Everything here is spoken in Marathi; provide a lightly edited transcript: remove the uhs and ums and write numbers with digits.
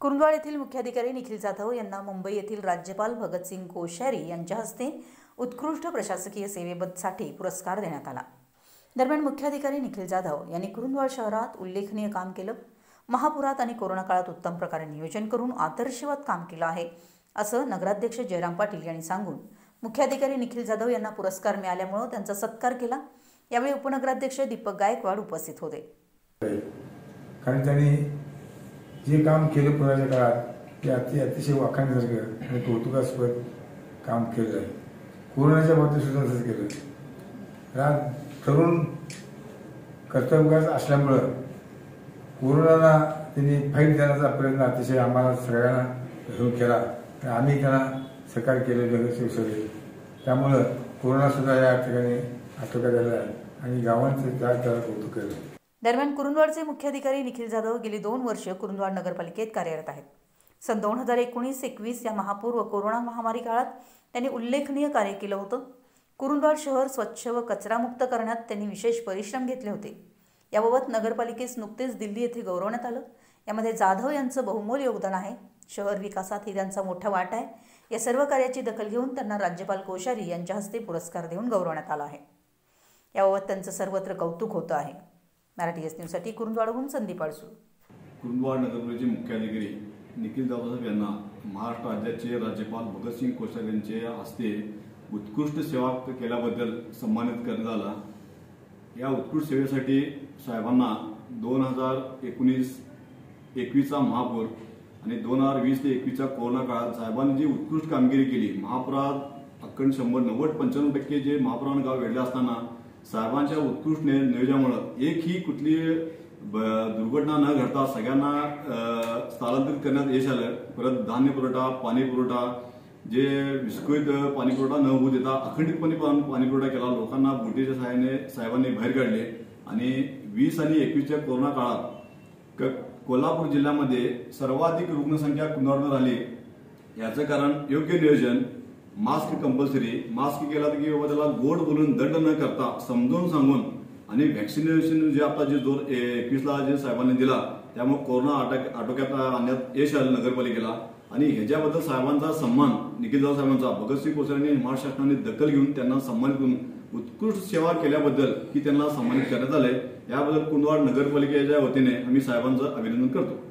कुरुंदवाड येथील मुख्याधिकारी निखिल जाधव यांना मुंबई येथील राज्यपाल भगतसिंग कोश्यारी यांच्या हस्ते उत्कृष्ट प्रशासकीय सेवेसाठी पुरस्कार देण्यात आला। दरम्यान मुख्याधिकारी निखिल जाधव यांनी कुरुंदवाड शहरात उल्लेखनीय काम केलं, महापुरात आणि कोरोना काळात उत्तम प्रकारे नियोजन करून आदर्शवत काम केलं आहे, असं नगराध्यक्ष जयराम पाटील यांनी सांगून मुख्याधिकारी निखिल जाधव यांना पुरस्कार मिळाल्यामुळे त्यांचा सत्कार केला। यावेळी उपनगराध्यक्ष दीपक गायकवाड उपस्थित होते। कारण त्यांनी जे काम केलं पुराच्या काळात ते अतिशय वाखाणण्यासारखं आणि कौतुकास्पद काम केलं आहे। कोरोनाच्या बाबतीत सुद्धा तसंच केलं। तरुण कर्तव्यगार असल्यामुळं कोरोनाला त्यांनी फाईट देण्याचा प्रयत्न अतिशय आम्हाला सगळ्यांना घेऊन केला। आम्ही त्यांना सहकार्य केले नगरसेवक सगळे, त्यामुळं कोरोना सुद्धा या ठिकाणी आटोक्यात आला आहे आणि गावांचं त्याला कौतुक केलं। दरम्यान कुरुंदवाडचे मुख्याधिकारी निखिल जाधव गेली 2 वर्ष कुरुंदवाड नगरपालिकेत कार्यरत आहेत। सन 2019-21 या महापूर व कोरोना महामारी काळात त्यांनी उल्लेखनीय कार्य केलं होतं। कुरुंदवाड शहर स्वच्छ व कचरामुक्त करण्यात त्यांनी विशेष परिश्रम घेतले होते। याबाबत नगरपालिकेस नुकतेच दिल्ली येथे गौरवण्यात आलं। यामध्ये जाधव यांचं बहुमोल योगदान आहे। शहर विकासात ही त्यांचा मोठा वाटा आहे। या सर्व कार्याची दखल घेऊन त्यांना राज्यपाल कोश्यारी यांच्या हस्ते पुरस्कार देऊन गौरवण्यात आला आहे। याबाबत त्यांचं सर्वत्र कौतुक होतं आहे। मराठी एस न्यूजसाठी कुरुंदवाडहून संदीप अडसूळ। कुरुंदवाड नगरपालिकेचे मुख्याधिकारी निखिल जाधव यांना महाराष्ट्र राज्याचे राज्यपाल भगतसिंग कोश्यारी यांच्या हस्ते उत्कृष्ट सेवा केल्याबद्दल सन्मानित करण्यात आला। या उत्कृष्ट सेवेसाठी साहेबांना 2019-21चा महापूर आणि 2020 ते 21च्या कोरोना काळात साहेबांनी जी उत्कृष्ट कामगिरी केली, महापुरात अखंड 100-95% जे महापुरानं गाव वेढले असताना साहेबांच्या उत्कृष्ट नियोजनामुळे एकही कुठली दुर्घटना न घडता सगळ्यांना स्थलांतरित करण्यात यश आलं। परत धान्य पुरवठा, पाणी पुरवठा, जे विस्कळीत पाणी पुरवठा न होऊ देता अखंडितपणे पाणी पुरवठा केला। लोकांना बोटीच्या सहाय्याने साहेबांनी बाहेर काढले आणि 20 आणि 21च्या कोरोना काळात कोल्हापूर जिल्ह्यामध्ये सर्वाधिक रुग्णसंख्या कुरुंदवाडमध्ये झाली। याचं कारण योग्य नियोजन, मास्क कंपल्सरी, मास्क केला की बाबा त्याला गोड बोलून दंड न करता समजून सांगून आणि व्हॅक्सिनेशन जे आता जे 2021ला जे साहेबांनी दिला त्यामुळे कोरोना आटोक्यात आणण्यात यश आलं नगरपालिकेला। आणि ह्याच्याबद्दल साहेबांचा सन्मान निखिल जाधव साहेबांचा भगतसिंग कोश्यारी यांनी महाराष्ट्र शासनाने दखल घेऊन त्यांना सन्मानित करून उत्कृष्ट सेवा केल्याबद्दल की त्यांना सन्मानित करण्यात आले। याबद्दल कुरुंदवाड नगरपालिकेच्या वतीने आम्ही साहेबांचं अभिनंदन करतो।